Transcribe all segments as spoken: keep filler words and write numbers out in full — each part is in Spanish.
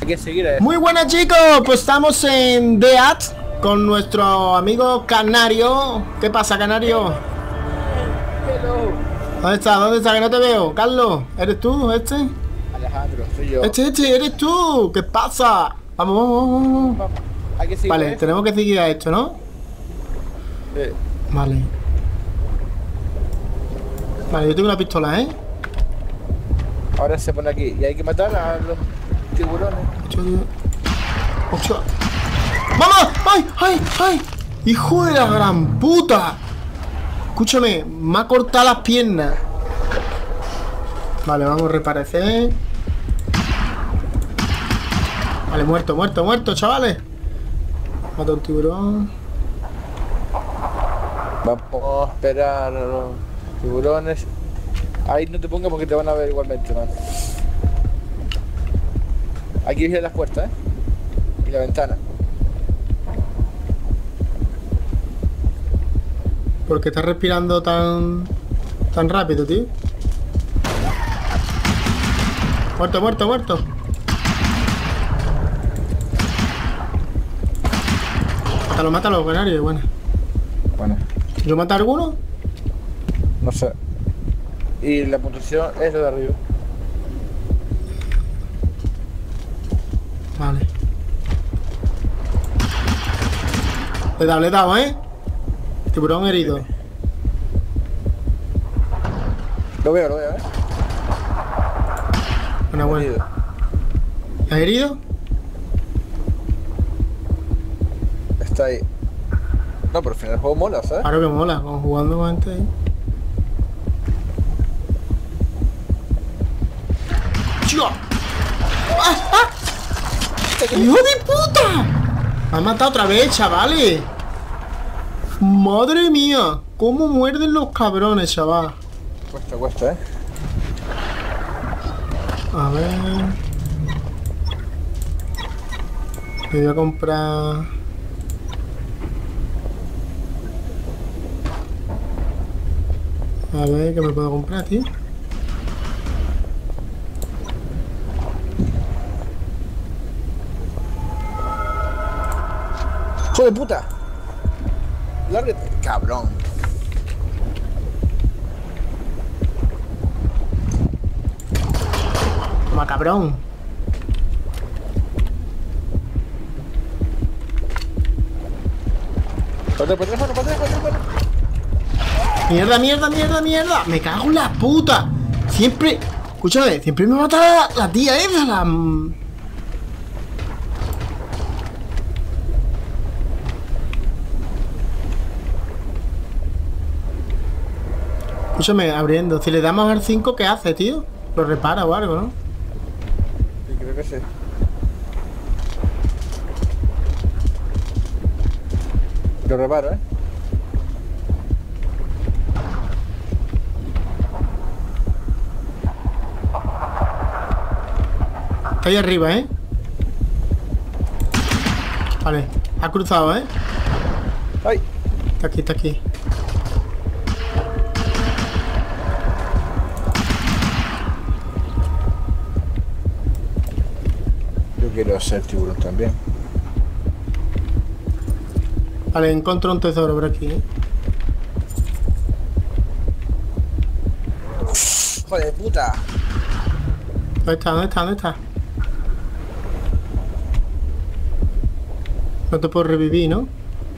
Hay que seguir a él. Muy buenas, chicos, pues estamos en The At con nuestro amigo Canario. ¿Qué pasa, Canario? Hello. ¿Dónde está? ¿Dónde está? Que no te veo. Carlos, ¿eres tú este? Alejandro, soy yo. Este, este, eres tú. ¿Qué pasa? Vamos, vamos, vamos. Vamos, hay que seguir. Vale, ¿eh? tenemos que seguir a esto, ¿no? Sí. Vale. Vale, yo tengo una pistola, ¿eh? Ahora se pone aquí y hay que matar a los tiburones. Ocho, diez. Ocho. ¡Vamos! ¡Ay! ¡Ay! ¡Ay! ¡Hijo de la gran puta! Escúchame, me ha cortado las piernas. Vale, vamos a reparecer. Vale, muerto, muerto, muerto, chavales. Mata un tiburón. Vamos a esperar a los tiburones. Ahí no te pongas porque te van a ver igualmente, man. Hay que vigilar las puertas, ¿eh? Y la ventana. ¿Por qué estás respirando tan tan rápido, tío? Muerto, muerto, muerto. Mátalo, mátalo, canario, buena. Bueno, ¿Yo maté a alguno? no sé. Y la puntuación es lo de arriba. Vale. Le he dado, le he dado, ¿eh? Tiburón herido. Lo veo, lo veo, ¿eh? Bueno, bueno. Herido. ¿Has herido? Está ahí. No, pero al final el juego mola, ¿sabes? Claro que mola, como jugando con gente ahí. ¡Tío! ¡Ah, ah! ¡Hijo de puta! Me han matado otra vez, chavales. Madre mía, cómo muerden los cabrones, chaval. Cuesta, cuesta, ¿eh? A ver. Me voy a comprar. A ver, ¿qué me puedo comprar, tío? ¡Hijo de puta! Lárgate, cabrón. Toma, cabrón. Para atrás, para atrás, para atrás, para atrás. Mierda, mierda, mierda, mierda. Me cago en la puta. Siempre. Escúchame, siempre me mata la, la tía esa, la. Escúchame, abriendo. Si le damos al cinco, ¿qué hace, tío? Lo repara o algo, ¿no? Sí, creo que sí. Lo reparo, ¿eh? Está ahí arriba, ¿eh? Vale, ha cruzado, ¿eh? ¡Ay! Está aquí, está aquí. Yo quiero ser tiburón también. Vale, encontré un tesoro por aquí, ¿eh? ¡Hijo de puta! ¿Dónde está? ¿Dónde está? ¿Dónde está? No te puedo revivir, ¿no? No.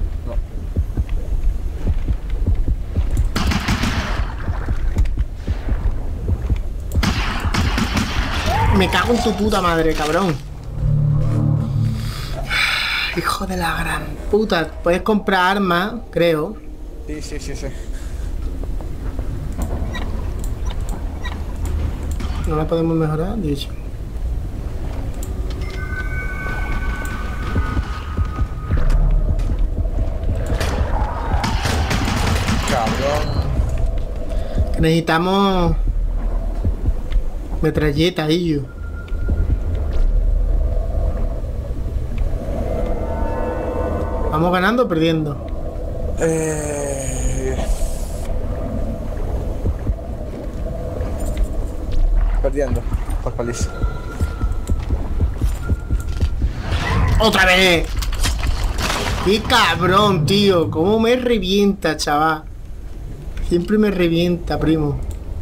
Me cago en tu puta madre, cabrón. Hijo de la gran puta. Puedes comprar armas, creo. Sí, sí, sí, sí. No la podemos mejorar, dicho. Cabrón. Que necesitamos metralleta ahí yo. ¿Vamos ganando o perdiendo? Eh... Perdiendo. Por paliza. ¡Otra vez! ¡Qué cabrón, tío! ¿Cómo me revienta, chaval? Siempre me revienta, primo.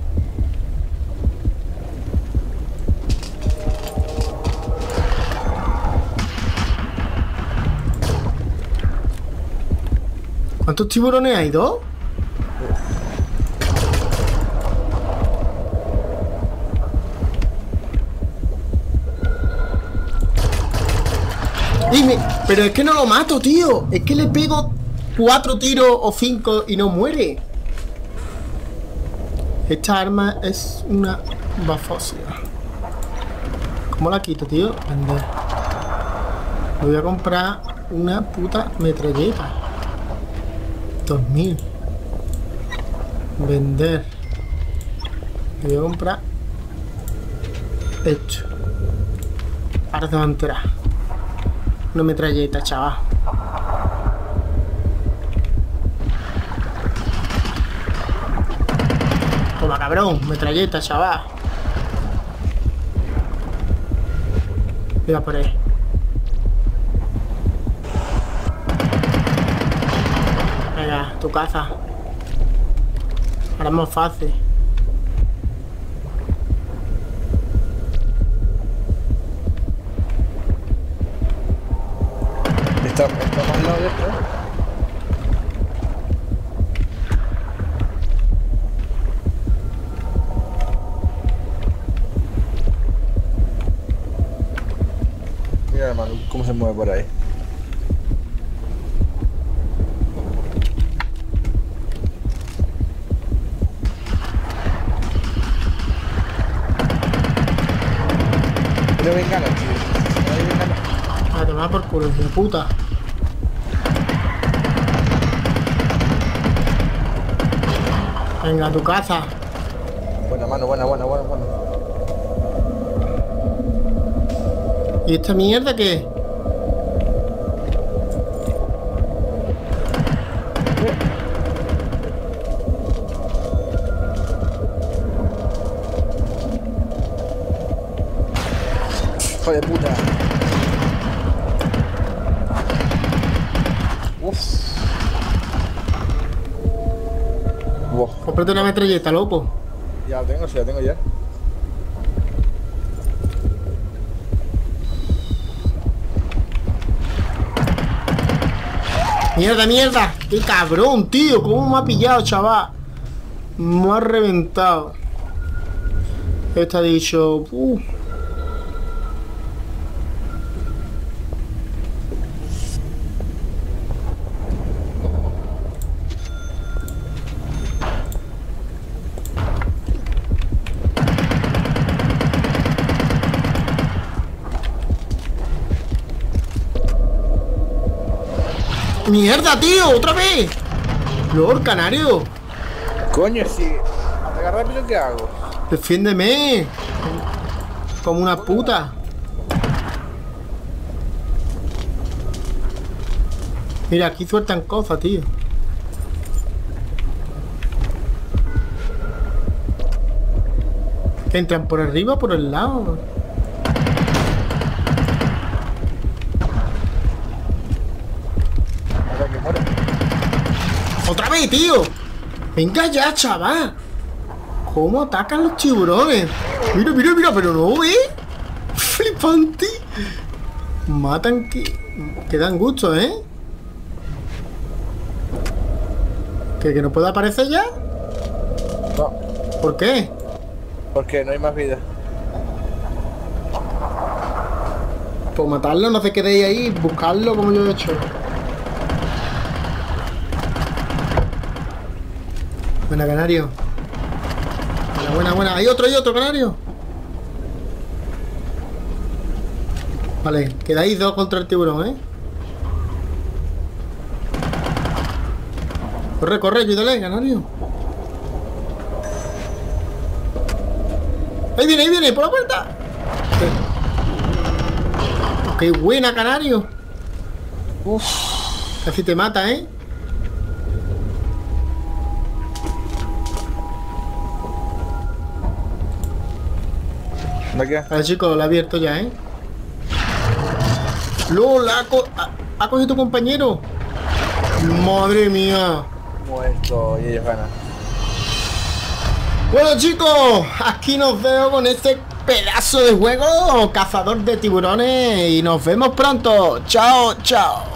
¿Cuántos tiburones hay? ¿Dos? Dime, pero es que no lo mato, tío. Es que le pego cuatro tiros o cinco y no muere. Esta arma es una bafosia. ¿Cómo la quito, tío? Vender. Me voy a comprar una puta metralleta. Dos mil. Vender. Me voy a comprar esto. Ahora se va a enterar. Una metralleta, chaval. Toma, cabrón. Metralleta, chaval. Voy a por ahí. Venga, tu caza. Ahora es más fácil. Está, está más al lado de esto. Mira, hermano, cómo se mueve por ahí. Pero bengala, tío. Hay bengala. A tomar por culo, hijo de puta. Venga, a tu casa. Buena mano, buena, buena, buena, buena. ¿Y esta mierda qué? Hijo de puta. Uff. Wow. Cómprate una metralleta, loco. Ya lo tengo, sí, la tengo ya. Mierda, mierda. Qué cabrón, tío. ¿Cómo me ha pillado, chaval? Me ha reventado. Este ha dicho... Uh. ¡Mierda, tío! ¡Otra vez! ¡Lord, canario! Coño, si ataca rápido, ¿qué hago? ¡Defiéndeme! Como una puta. Mira, aquí sueltan cosas, tío. ¿Que entran por arriba o por el lado? Ahora que muere. ¡Otra vez, tío! ¡Venga ya, chaval! ¿Cómo atacan los tiburones? Mira, mira, mira, pero no, ¿eh? Flipante. Matan que... que dan gusto, ¿eh? ¿Que, que no puede aparecer ya? No, ¿Por qué? porque no hay más vida. Pues matarlo, no se quedéis ahí, buscarlo como yo he hecho. Buena, canario. Buena, buena, buena. Hay otro, hay otro, canario. Vale, quedáis dos contra el tiburón, ¿eh? Corre, corre, ayúdale, canario. Ahí viene, ahí viene, por la puerta. Qué buena, canario. Uf, casi te mata, ¿eh? ¿De qué? Vale, chicos, lo he abierto ya, ¿eh? LOL, ha, co ha, ha cogido tu compañero. Madre mía. Muerto y ellos ganan. Bueno chicos, aquí nos veo con este pedazo de juego, cazador de tiburones, y nos vemos pronto. Chao, chao.